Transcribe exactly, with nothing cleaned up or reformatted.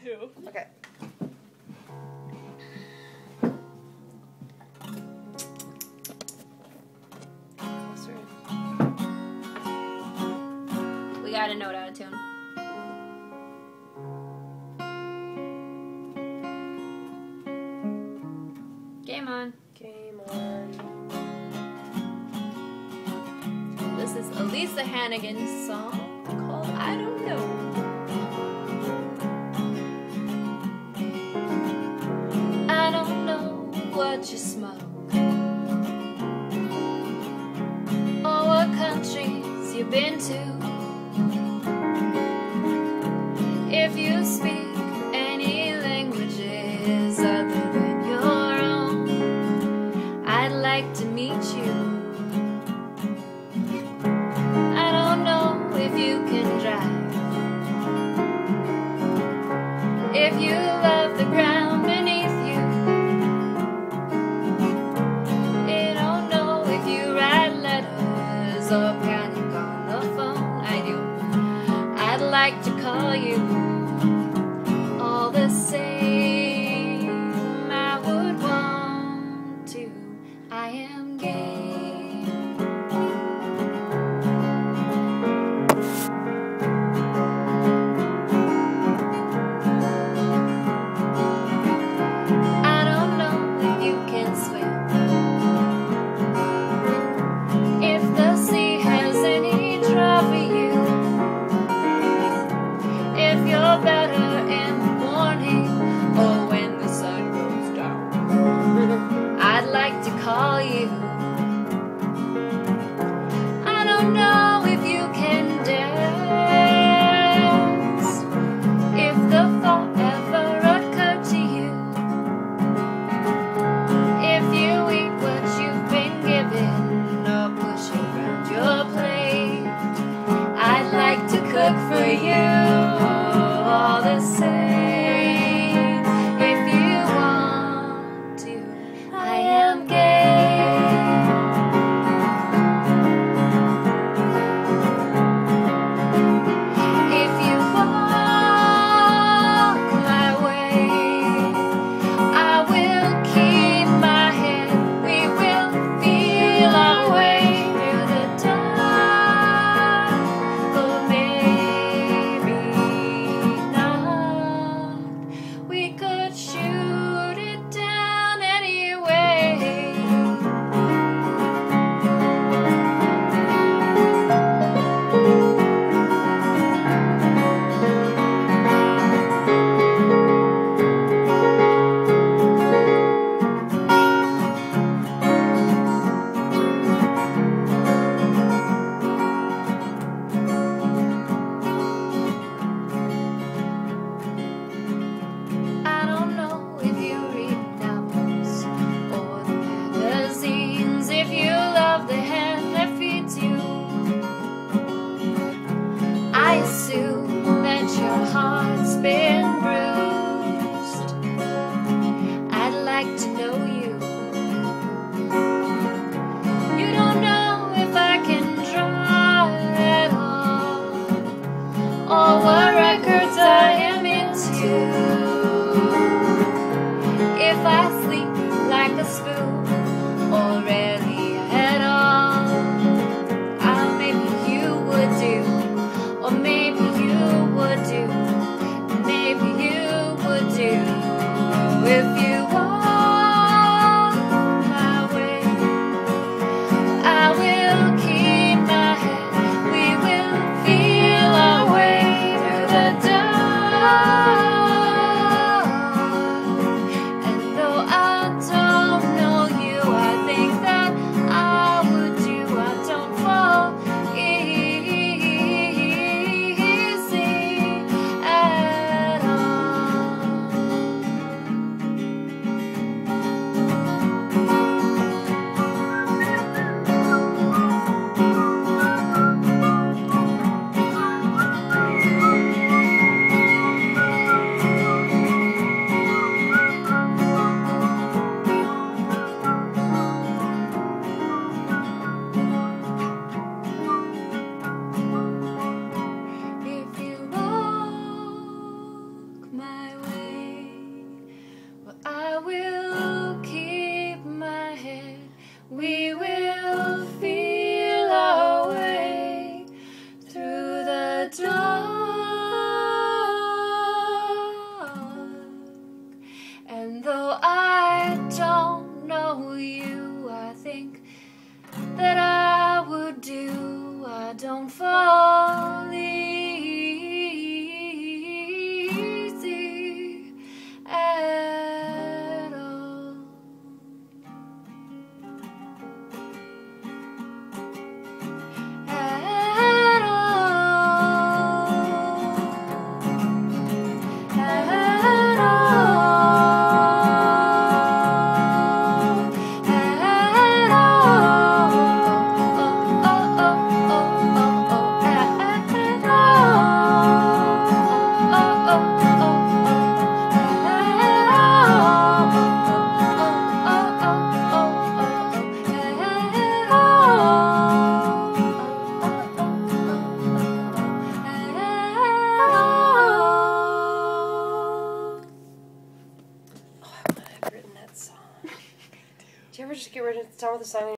too. Okay. Closer. We got a note out of tune. Game on. Game on. This is Elisa Hannigan's song called I Don't Know. I don't know what you smoke or what countries you've been to. If you speak any languages other than your own, I'd like to meet you. I don't know if you can drive, if you love the ground beneath you. I don't know if you write letters or panic on the phone. I do. I'd like to call you all the same. I would want to. I am gay. Better in the morning or when the sun goes down. I'd like to call you. I don't know if you can dance, if the thought ever occurred to you, if you eat what you've been given or push around your plate. I'd like to cook for you all the same. If you want to, I am gay. If you walk my way, I will keep my head. We will feel our way through the dark. Or maybe we could shoot it down anyway. I assume that your heart's been bruised. I'd like to know you. You don't know if I can draw at all, or what records I am into. If I sleep like a spoon, or rarely at all, I'll maybe you would do. Or maybe you would do, maybe you would do, if you walk my way. I will keep my head, we will feel our way through the dark. And though I don't know you, I think that I would do. I don't fall my way. ever just get rid of done with the song?